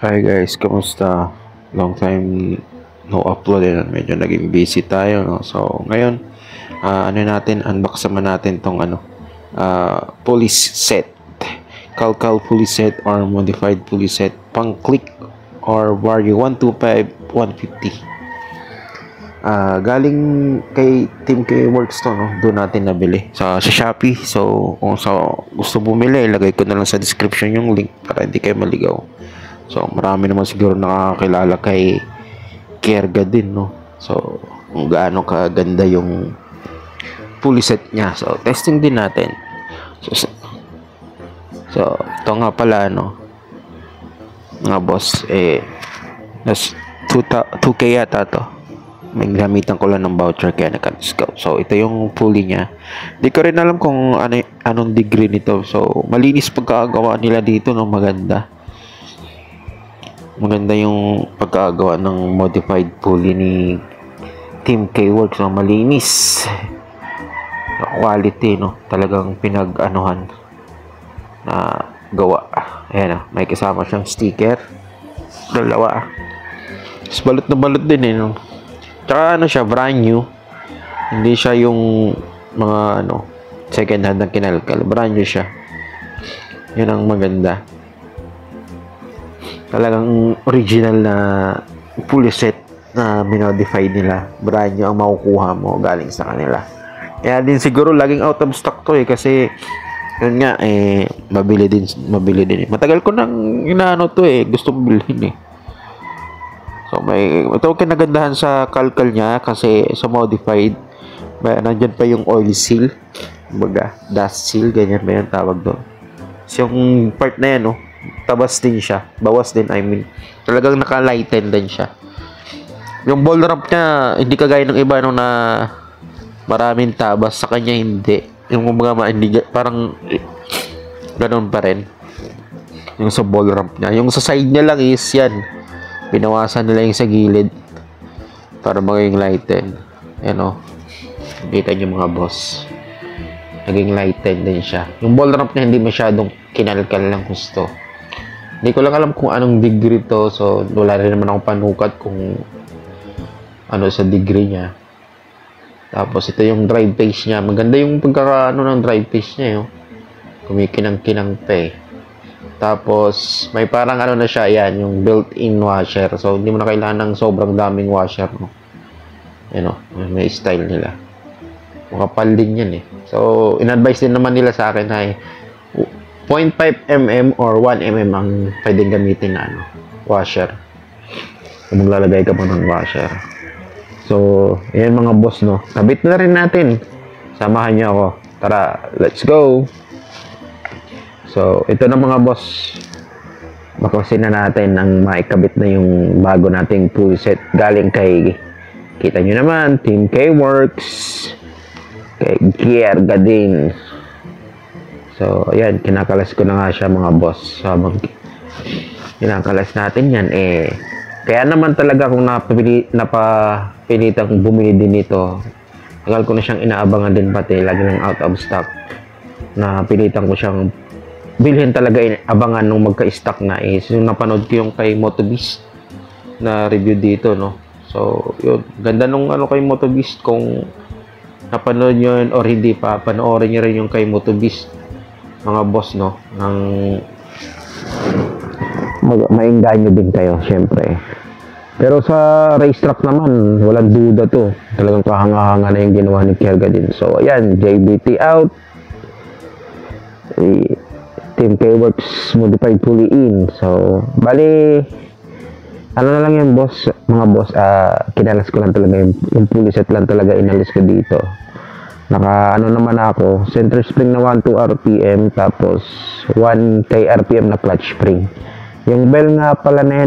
Hi guys, kamusta? Long time no upload medyo naging busy tayo, no? So, ngayon, unbox naman natin tong police set. Calcal police set or modified police set, pang click or Vario 125, 150. Galing kay Team K Works to, no? Doon natin nabili sa Shopee. So, kung gusto bumili, ilagay ko na lang sa description yung link para hindi kayo maligaw. So, marami naman siguro nakakakilala kay Kerga din, no? So, kung gaano kaganda yung pulley set niya. So, testing din natin. So ito nga pala, no? Mga boss, nas 2K yata to. May gamitan ko lang ng voucher kaya naka-discount. So, ito yung pulley niya. Di ko rin alam kung anong degree nito. So, malinis pagkakagawa nila dito, no? Maganda yung pagkagawa ng modified pulley ni Team K-Works, no? Malinis, quality, no? Talagang pinag-anuhan na gawa. Ayan, may kasama siyang sticker, dalawa. Tapos balot na balot din, no? Tsaka siya, brand new. Hindi siya yung mga second hand na kinalkal. Brand new siya. Yun ang maganda. Talagang original na pulley set na minodify nila. Brand new ang makukuha mo galing sa kanila. Kaya din siguro laging out of stock to, kasi yun nga, mabili din. Matagal ko nang inaano to, gusto ko bilhin. So ito kinagandahan sa kalkal niya, kasi sa modified nandyan pa yung oil seal, baga dust seal, ganyan ba yung tawag doon. So yung part na yan, tabas din siya, bawas din, talagang naka-lighten din siya. Yung ball wrap niya hindi kagaya ng iba, na maraming tabas. Sa kanya hindi, yung mga hindi, parang ganun pa rin yung sa ball wrap niya. Yung sa side niya lang is yan, pinawasan nila yung sa gilid para maging lighten. Kita niyo mga boss, naging lighten din siya. Yung ball wrap niya hindi masyadong kinalkal lang gusto. Hindi ko lang alam kung anong degree to. So, wala rin naman akong panukat kung ano sa degree niya. Tapos, ito yung drive face niya. Maganda yung pagkakaano ng drive face niya, kumikinang-kinang pa, Tapos, may parang na siya, yan, yung built-in washer. So, hindi mo na kailangan ng sobrang daming washer, may style nila. Makapal din yan, So, in-advise din naman nila sa akin na 0.5 mm or 1 mm ang pwedeng gamitin na washer. Kung maglalagay ka pa ng washer. So, yan mga boss, kabit na rin natin. Samahan niyo ako. Tara, let's go! So, ito na mga boss. Baklasin na natin ang maikabit na yung bago nating pulley set. Galing kay, kita nyo naman, Team K-Works, kay Kerga din. So, ayan, kinakalas ko na nga siya mga boss. Kinakalas natin yan, kaya naman talaga kung napapilitang bumili din ito, tagal ko na siyang inaabangan din, pati lagi ng out of stock. Napilitan ko siyang bilhin talaga, abangan nung magka-stock na, yung napanood ko yung kay Motobeast na review dito, So, yun, ganda nung kay Motobeast. Kung napanood nyo yun or hindi pa, panoorin nyo rin yung kay Motobeast, mga boss, maingganyo din kayo, syempre. Pero sa racetrack naman, walang duda to. Talagang kahanga-hanga na yung ginawa ni Kerga din. So, ayan, JBT out. Team K-Works modified pulley in. So, bali, na lang yung boss, mga boss, kinalas ko lang talaga yung pulley set lang talaga, inalis ko dito. Naka naman ako, center spring na 12 RPM, tapos 1 RPM na clutch spring. Yung bell nga pala na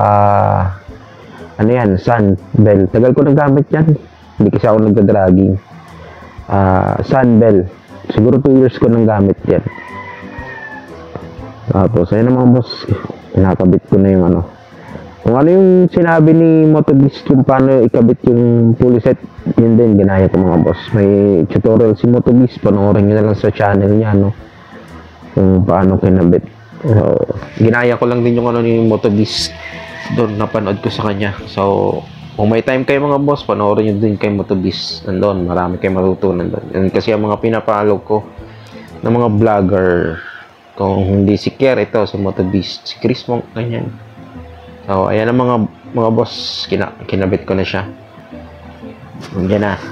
yan, yan, Sun bell. Tagal ko nagamit yan, hindi kasi ako nagda-dragging. Sun bell, siguro 2 years ko nang gamit yan. Tapos ayun mga boss, nakabit ko na yung kung ano yung sinabi ni Motobeast kung paano ikabit yung pulley set, yun din ginaya ko mga boss. May tutorial si Motobeast, panoorin nyo na lang sa channel niya, kung paano kinabit. Ginaya ko lang din yung ano ni Motobeast doon, napanood ko sa kanya. So kung may time kayo mga boss, panoorin nyo din kay Motobeast. Nandun, marami kayo matutunan doon. Yan kasi ang mga pinapalo ko ng mga vlogger. Kung hindi si Kier, ito, si Motobeast, si Chris Monk, ganyan. So, ayan ang mga boss, kinabit ko na siya. Yan na.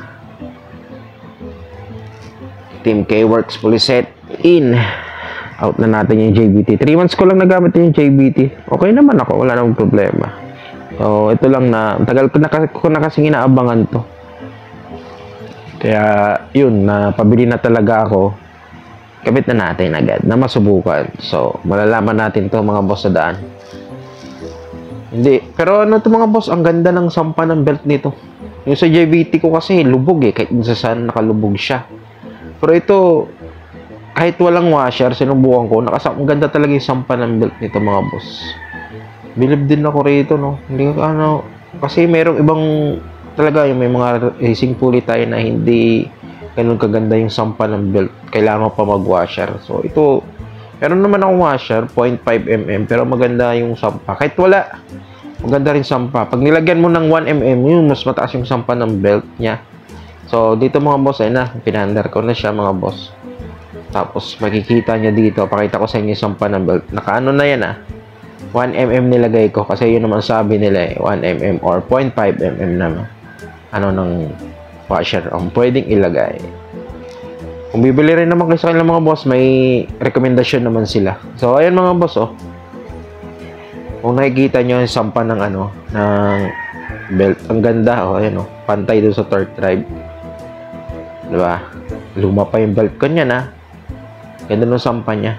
Team K-Works fully set in. Out na natin yung JBT. 3 months ko lang nagamit yung JBT. Okay naman ako, wala namang problema. So, ito lang na, tagal ko na kasing inaabangan to. Kaya, yun, napabili na talaga ako. Kabit na natin agad, na masubukan. So, malalaman natin to mga boss sa daan. Hindi, pero ano to mga boss, ang ganda ng sampa ng belt nito. Yung sa JBT ko kasi, lubog kahit sa saan nakalubog siya. Pero ito, kahit walang washer, sinubukan ko, ang ganda talaga yung sampa ng belt nito mga boss. Bilib din ako rito, no? Hindi ko kasi merong ibang talaga yung may mga racing pulley tayo na hindi ganun kaganda yung sampa ng belt. Kailangan pa mag-washer. So, ito, meron naman akong washer, 0.5mm, pero maganda yung sampa. Kahit wala, maganda rin sampa. Pag nilagyan mo ng 1mm, yung mas mataas yung sampa ng belt niya. So, dito mga boss, ayun na, pinander ko na siya mga boss. Tapos, makikita nyo dito, pakita ko sa inyo yung sampa ng belt. Nakaano na yan 1mm nilagay ko kasi yun naman sabi nila 1mm or 0.5mm naman ng washer ang pwedeng ilagay. Kung bibili rin naman kayo sa kanila mga boss, may rekomendasyon naman sila. So ayan mga boss, kung nakikita nyo yung sampa ng ng belt, ang ganda ayan pantay doon sa torque drive, diba? Luma pa yung belt ko niyan ganda ng sampa niya.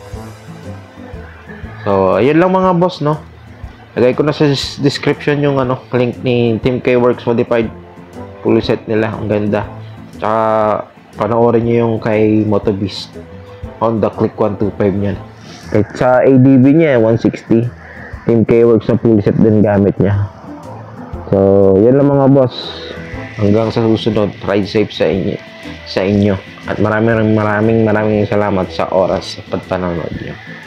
So, ayun lang mga boss, no? Lagay ko na sa description yung link ni Team K-Works Modified full set nila. Ang ganda. Tsaka, panoorin nyo yung kay Motobeast. Honda Click 125 niyan. At sa ADB niya, 160. Team K-Works na full set din gamit niya. So, yun lang mga boss. Hanggang sa susunod, ride safe sa inyo. At maraming salamat sa oras at pagpanonood niyo.